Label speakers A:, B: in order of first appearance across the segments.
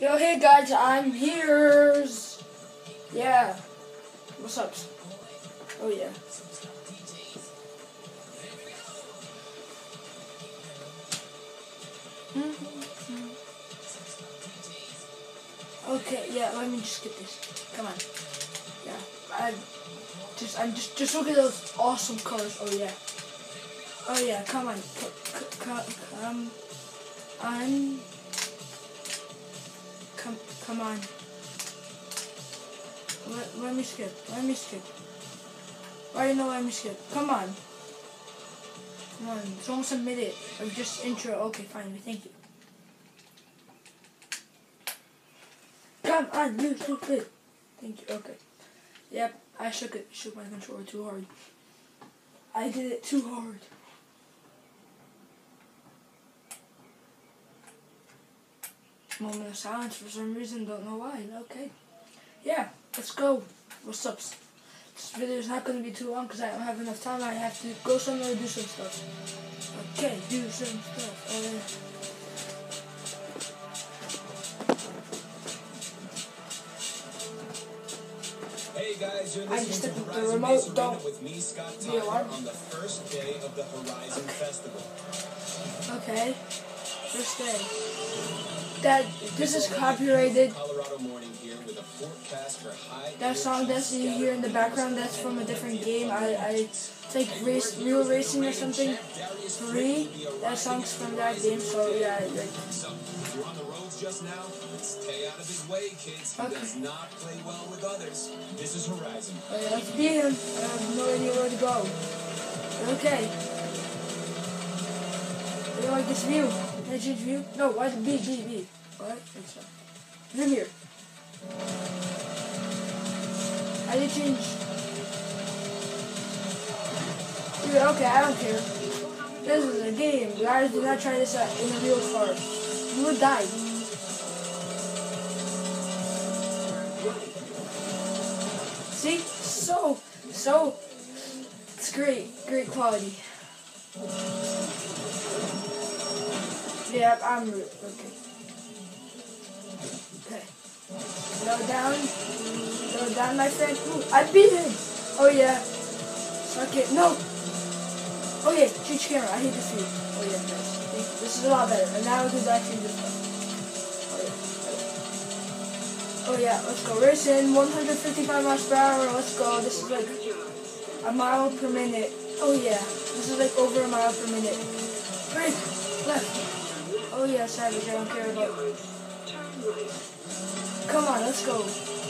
A: Yo, hey guys, I'm here. Yeah. What's up? Oh yeah. Okay, yeah, let me just get this. Come on. Yeah. I'm just look at those awesome colors. Oh yeah. Oh yeah, come on. Come on. Let me skip. Why no let me skip? Come on. Come on. It's almost a minute of just intro. Okay, fine. Thank you. Come on, you stupid. Thank you. Okay. Yep, I shook my controller too hard. I did it too hard. Moment of silence for some reason, don't know why. Okay. Yeah, let's go. What's up? This video is not going to be too long because I don't have enough time. I have to go somewhere and do some stuff. Okay, do some stuff.
B: Hey guys, you're
A: I just
B: listening
A: took
B: to
A: the
B: Horizon
A: remote.
B: Base Arena
A: Don't
B: with me, Scott
A: be
B: Tucker,
A: alarmed.
B: on the first day of the Horizon Festival.
A: Okay. First day. This is copyrighted.
B: Colorado morning here with a forecast for high.
A: That song that you hear in the background, that's from a different game. It's like Real Racing or something. 3. That song's from that game, so yeah.
B: So, if you're on the roads just now, stay out of his way, kids. He does not play well with others. This is Horizon.
A: Okay, let's beat him. I have no idea where to go. Okay. I don't like this view. Can I change view? No, why is it B? What? Zoom here. I did change. Dude, okay, I don't care. This is a game. Guys, do not try this out in a real car. You would die. See? So, it's great quality. Yeah, I'm okay. Okay. Go down, my friend. Ooh, I beat him. Oh yeah. Okay, no. Okay, change camera. I hate this view. Oh yeah, nice. Thank you. This is a lot better. And now we can actually this one. Oh yeah, let's go. Racing 155 miles per hour. Let's go. This is like a mile per minute. Oh yeah, this is like over a mile per minute. Brake, left. Oh yeah, savage. I don't care about. Come on, let's go.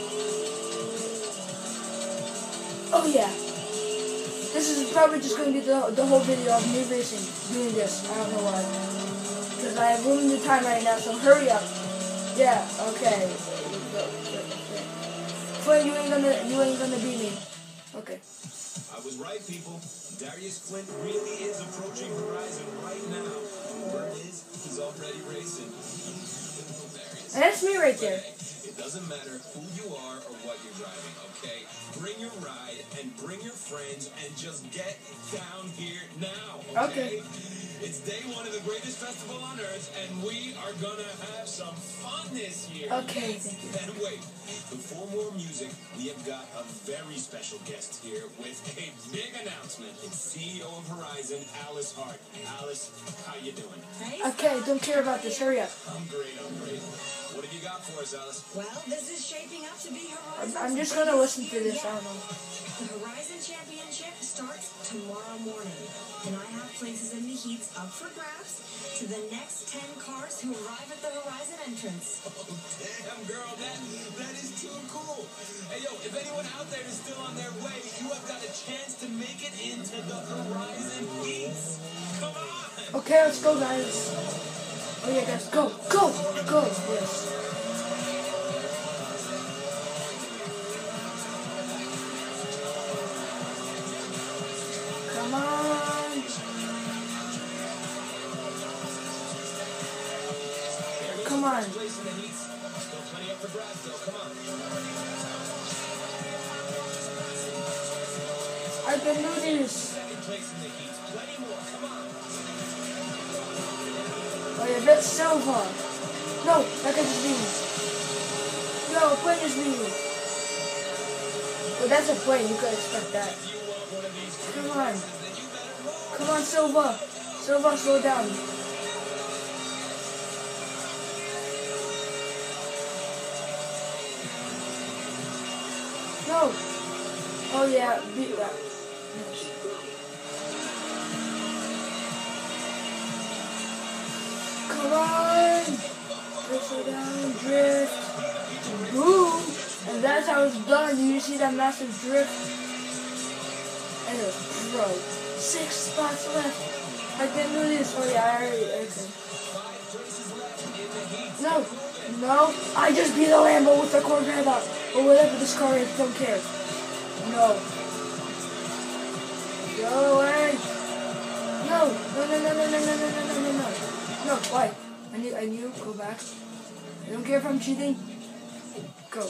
A: Oh yeah. This is probably just going to be the whole video of me racing, doing this. I don't know why. Because I have limited time right now, so hurry up. Yeah, okay. Flint, you ain't gonna beat me. Okay.
B: I was right, people. Darius Flint really is approaching Horizon right now. The word is, he's already racing.
A: And that's me right there.
B: It doesn't matter who you are or what you're driving, okay? Bring your ride and bring your friends and just get down here now, okay? It's day one of the greatest festival on earth, and we are gonna have some fun this year.
A: Okay, thank you.
B: And wait, before more music, we have got a very special guest here with a big announcement. It's CEO of Horizon, Alice Hart. Alice, how you doing?
A: Okay, don't care about this. Hurry up.
B: I'm great. What have you got for us, Alice?
C: Well, this is shaping up to be Horizon.
A: I'm just gonna listen to this. I don't know.
C: The Horizon Championship starts tomorrow morning, and I have places in the heats up for grabs to the next 10 cars who arrive at the Horizon entrance.
B: Oh, damn, girl, that is too cool. Hey, yo, if anyone out there is still on their way, you have got a chance to make it into the Horizon heats. Come on.
A: Okay, let's go, guys. Oh yeah, guys, go. Yes. Come on. Come on. I can do this. Oh yeah, that's so far. No, that guy's just beating me. me. But that's a plane, you could expect that. Come on. Come on, Silva. Silva, slow down. No. Oh yeah, beat that. Come on. Slow down, drift. Boom. And that's how it's done. You see that massive drift? And it was bro. 6 spots left. I can do this. Oh yeah, I already. Okay. No. No. I just beat a Lambo with the Corvette out. Or whatever this car is. Don't care. No. Go away. No. No, no, no, no, no, no, no, no, no, no, no. No, why? I knew. Go back. I don't care if I'm cheating. Go.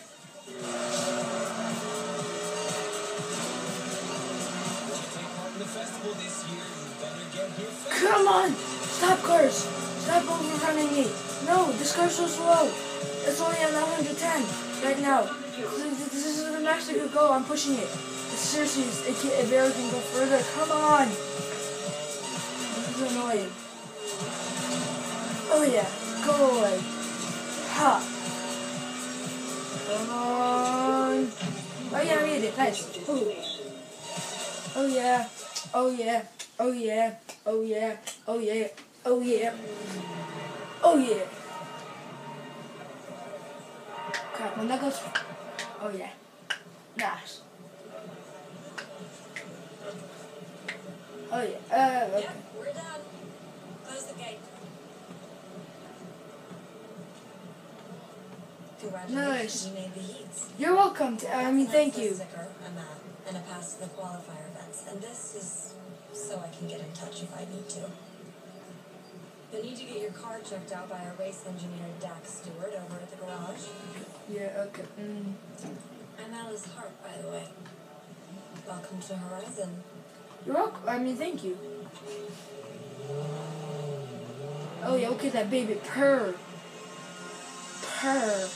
A: Come on! Stop, cars! Stop overrunning me! No, this car's so slow. It's only at 110 right now. This is the max I could go. I'm pushing it. Seriously, it barely can go further. Come on! This is annoying. Oh yeah, go away. Ha! Come on! Oh yeah, I made it. Nice. Ooh. Oh yeah. Oh yeah. Oh yeah. Oh yeah. Oh yeah. Oh yeah. Oh yeah. Crap, when that goes. Oh yeah. Nice. Oh yeah. Okay.
C: Yep, we're done. Close the gate.
A: Nice.
C: You made the heats.
A: You're welcome. Thank you.
C: Sticker, a map, and a pass to the qualifier events. And this is so I can get in touch if I need to. You'll need to get your car checked out by a race engineer, Dax Stewart, over at the garage.
A: Yeah, okay.
C: I'm Alice Hart, by the way. Welcome to Horizon.
A: You're welcome. Thank you. Oh yeah, look at that baby purr. Purr.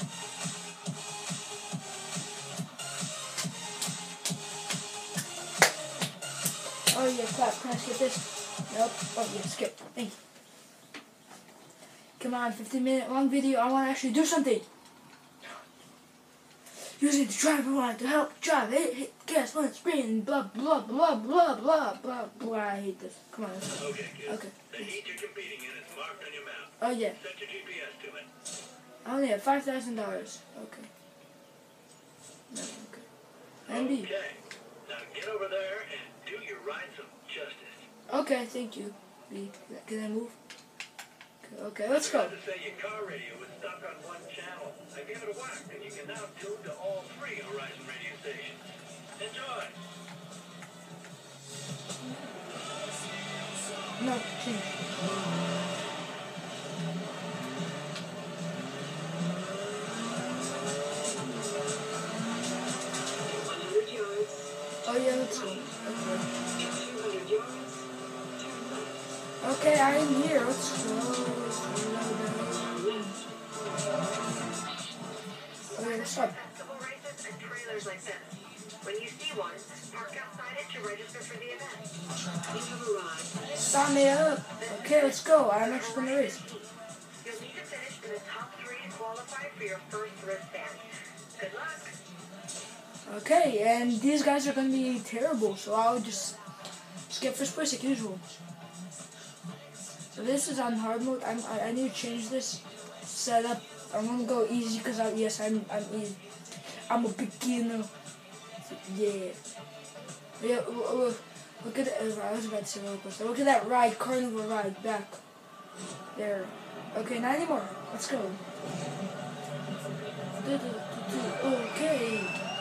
A: Oh yeah, clap. Can I skip this? Nope. Oh yeah, skip. Thank you. Come on, 15-minute long video. I want to actually do something. Using the driver line to help drive. Hit gas, let spin, blah, blah, blah, blah, blah, blah, blah. I hate this. Come on, let's go.
B: Okay, kid.
A: Okay.
B: The heat you're competing in is marked on your map.
A: Oh yeah.
B: Set your GPS to it.
A: I only have $5,000. Okay. No, okay. MB.
B: Okay. Now get over there and do your ride some justice.
A: Okay, thank you. B. Can I move? Okay, let's go.
B: I forgot to say your car radio was stuck on one channel. I gave it a whack, and you can now tune to all 3 Horizon radio stations. Enjoy.
A: No, change. Oh yeah, let's go. Okay, I'm here. Let's go. Okay, let's stop.
C: Festival races and trailers like this. When you see one, park outside it to register for the event. You have arrived.
A: Sign me up. Okay, let's go. I'm actually going to race.
C: You'll need to finish in the top 3 to qualify for your first wristband. Good luck.
A: Okay, and these guys are going to be terrible, so I'll just skip first place like usual. So this is on hard mode. I need to change this setup. I'm gonna go easy because I'm easy. I'm a beginner. Yeah. Yeah. Look at it. I was about to say roller coaster. Look at that ride, carnival ride back there. Okay, not anymore. Let's go. Okay.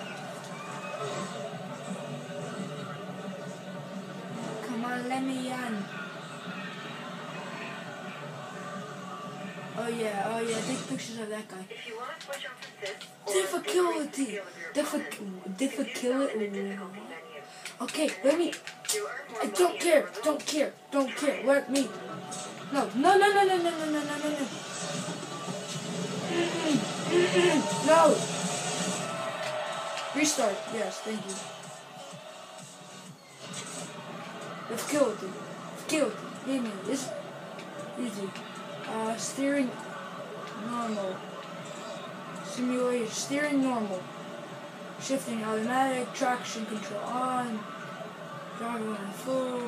A: Come on, let me in. Oh yeah, take pictures of that guy.
C: If you want to switch off assist
A: Difficulty. Okay, let me. I don't care. Let me. No. No. Restart. Yes, thank you. Let's kill it. Let's kill it. Give me. It's easy. Steering normal. Simulation. Steering normal. Shifting automatic. Traction control on. Drive line full.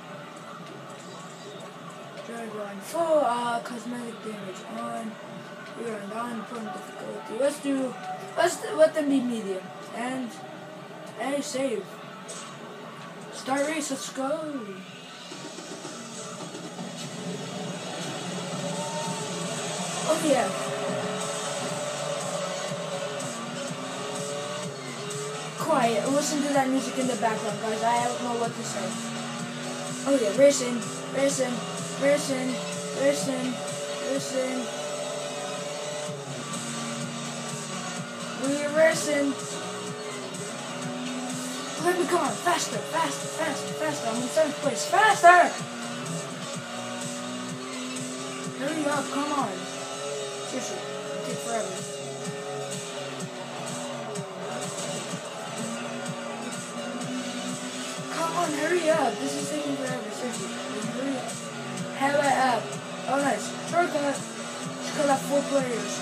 A: Drive line full. Cosmetic damage on. We are on important difficulty. Let them be medium. And save. Start race, let's go. Oh yeah. Quiet, listen to that music in the background, guys. I don't know what to say. Oh yeah, racing. We're racing. Let me go on. Faster. I'm in 7th place. Faster! Hurry up, come on. Seriously, it'll take forever. Come on, hurry up. This is taking forever. Seriously, hurry up. Hurry up. Oh, nice. Shortcut. Just got 4 players.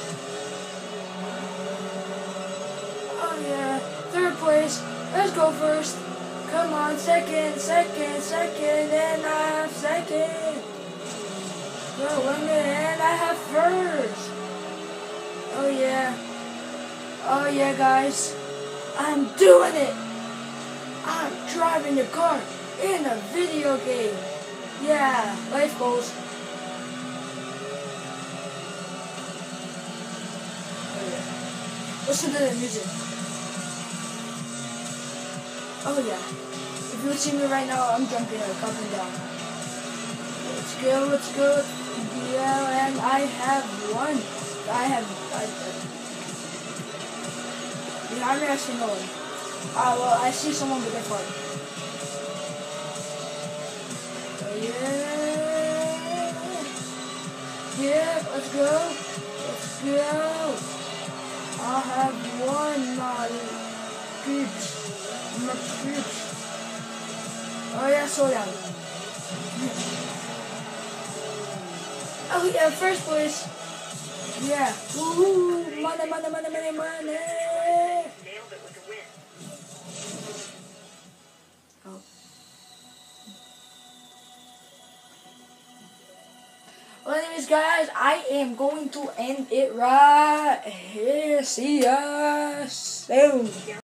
A: Oh, yeah. 3rd place. Let's go first. Come on, second, and I have second. No, 1 minute, and I have first. Oh yeah, guys. I'm doing it. I'm driving a car in a video game. Yeah, life goals. Oh yeah. Listen to the music. Oh yeah, if you see me right now, I'm jumping like up and down. Let's go. Yeah, and I have won. Behind me I see no one. Well, I see someone with their phone. Oh yeah. Yeah, let's go. I have won, my peeps. Oh yeah, slow down. Oh yeah, 1st place. Yeah. Woohoo! Money.
C: Nailed it with a win.
A: Oh. Well, anyways, guys, I am going to end it right here. See ya soon.